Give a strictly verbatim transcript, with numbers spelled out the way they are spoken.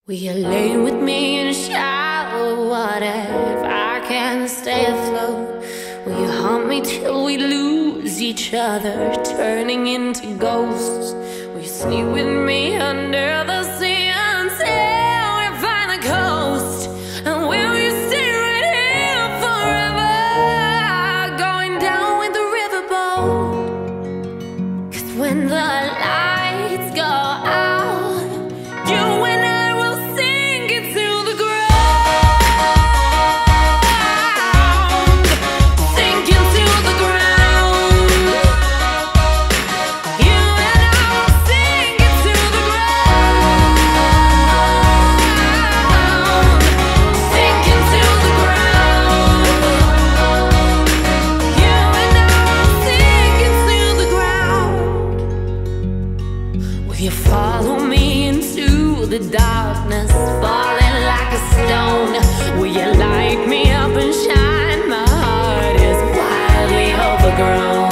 Will you lay with me in a shallow water if I can stay afloat? Will you haunt me till we lose each other, turning into ghosts? Will you sleep with me under the sea until we find the coast? And will you stay right here forever, going down with the riverboat? 'Cause when the lights go out, you and I you follow me into the darkness, falling like a stone? Will you light me up and shine? My heart is wildly overgrown.